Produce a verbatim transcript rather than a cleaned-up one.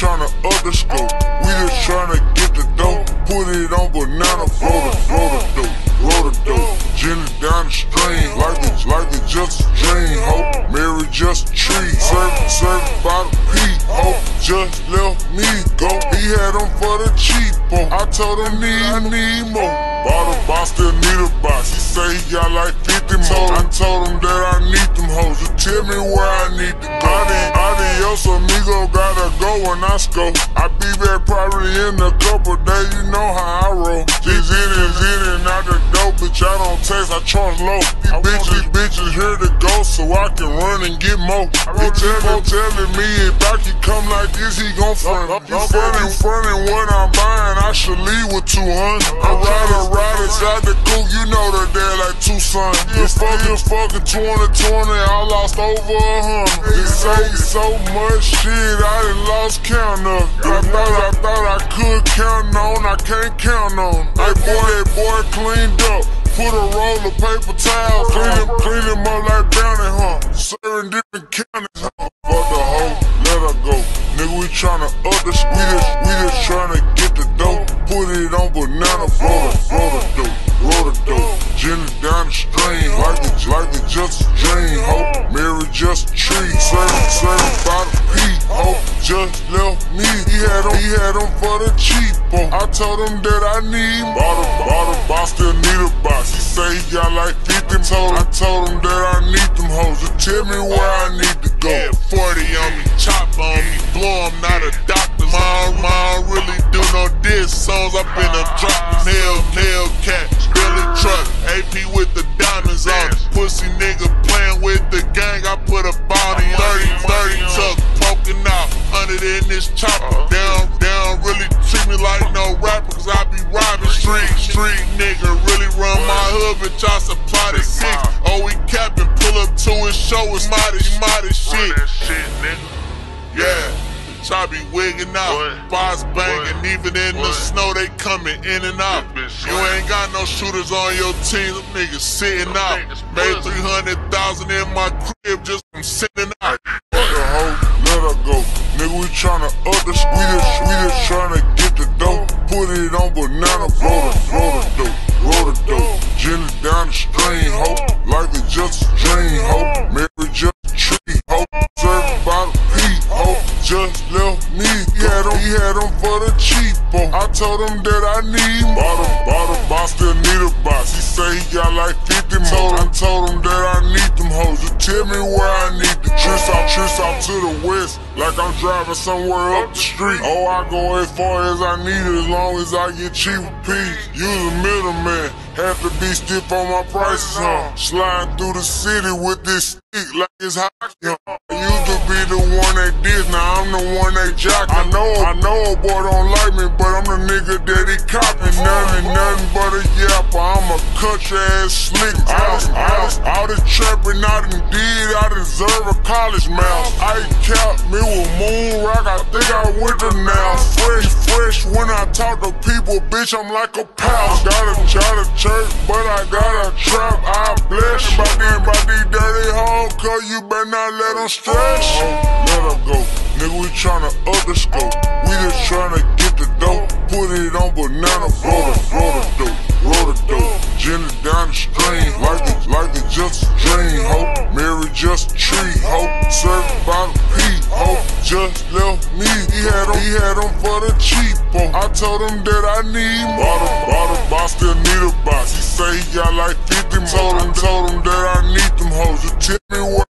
tryna up the scope. We just tryna get the dough. Put it on banana, roll the, roll the dope, roll the dope. Jenny down the stream, like it, like it just a dream, ho. Mary just a tree, serve, serve by the P, ho. Just left me go. He had them for the cheapo. I told him need, I need more. Bought a box, still need a box. He say he got like fifty more. I told him that I need them hoes. So tell me where I need to go. Adios amigo, gotta go when I scope. I be back probably in a couple days, you know how I roll. Just in and in and out the dope, bitch, I don't text, I charge low. These bitches, bitches here to go so I can run and get more. He tell telling me if I can come like this, he gon' front. You frontin', frontin' what I'm buying, I should leave with two hundred. I ride a ride inside the coupe, you know that they're like two sons. You fucking fucking twenty twenty, I lost over a hundred. They say so much shit, I done lost count of. I thought I thought I could count on, I can't count on. That boy, that boy cleaned up. Put a roll of paper towels, clean him, clean him up like bounty hunt. Serving different counties, huh? Fuck the hoe, let her go. Nigga, we tryna up the we just, we just tryna get the dough. Put it on banana, roll the, roll the dope, roll the dope. Jenny down the stream, like it, like it just a dream, ho. Mary just a tree, serve, serve by the P, ho. Just left me, he had them, he had them for the cheapo. I told him that I need bought a, bought a box, still need a box. He say he got like fifty told. I told him that I need them hoes. So tell me where I need to go. Yeah, forty on me, chop on me, blow, I'm not a doctor. Mine, mine really do no diss songs. I been a dropping hell, hell cat, Billy truck, A P with the diamonds on it. Pussy nigga playing with the gang. I put a body thirty, thirty tuck poking out under in this chopper. Down, down, really treat me like no rapper, cause I be robbing street, street nigga. Really run my hood, bitch, I supply the six. Oh, we capping, pull up to his show, it's modest, modest shit. Yeah. I be wigging out, boss banging, even in the snow they coming in and out. You ain't got no shooters on your team, them niggas sitting out. Made three hundred thousand in my crib just from sitting out. Fuck the hoe, let her go. Nigga, we tryna up the we just, we just tryna get the dough. Put it on banana, roll the, roll the dope, roll the dope. Jenny down the stream, ho, like it just a dream, ho. Mary just a tree, ho. Served by the P, ho. Just left me, he had them, he had them for the cheapo. I told him that I need bought a, bought a box, still need a box. He say he got like fifty more. I told him that I need them hoes. So tell me where I need to trips out, trips out to the west, like I'm driving somewhere up the street. Oh, I go as far as I need it, as long as I get cheaper peas. Use a middleman, have to be stiff on my prices, huh? Sliding through the city with this stick like it's hockey, huh? I used to be the one they did, now I'm the one they jock. I know, I know a boy don't like me, but I'm the nigga that he copy. Nothing, nothing but a yapper, I'm a country ass slick. All this, all this, all this trapping I done did, I deserve a college mouse. I capped me with moon rock, I think I went to now. Fresh, fresh when I talk to people, bitch, I'm like a pal. Got a, got a church, but I got a trap, I bless you. By then, by these dirty hoes, cause you better not let them stress you. Let her go, nigga, we tryna up the scope. We just tryna get the dough. Put it on banana, roll the, roll the dope, roll the dope. Jenny down the stream, like it, like it just a dream, ho. Mary just a tree, ho. Served by the P, ho. Just left me, he had them, he had them for the cheapo. I told him that I need bought a, bought a box, still need a box. He say he got like fifty more. Told him, told him that I need them hoes. So tell me where